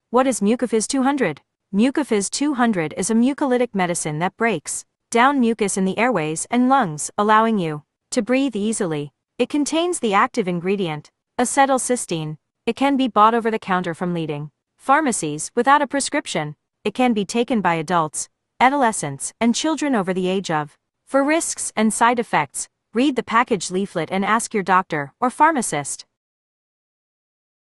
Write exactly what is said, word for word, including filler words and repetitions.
What is Mucofizz two hundred? Mucofizz two hundred is a mucolytic medicine that breaks down mucus in the airways and lungs, allowing you to breathe easily. It contains the active ingredient, acetylcysteine. It can be bought over the counter from leading pharmacies without a prescription. It can be taken by adults, adolescents, and children over the age of. For risks and side effects, read the package leaflet and ask your doctor or pharmacist.